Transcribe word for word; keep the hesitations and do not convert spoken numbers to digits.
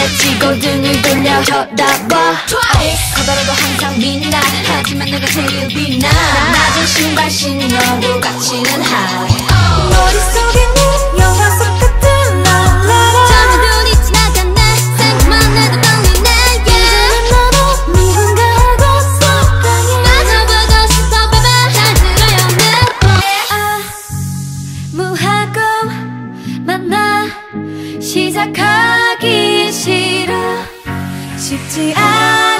지나치고 등을 돌려 쳐다봐 커다라도 항상 빛나 하지만 내가 제일 빛나 낮은 신발 신어도 갇히는 하이 머릿속에 네 영화 속 같은 랄라라 처음에 눈이 지나갔네 생각만 해도 떨리네 이제는 나도 누군가 하고 싶다니 빠져보고 싶어 baby 잘 들어요 내 무하고 만나 시작하기 싫어 쉽지 않아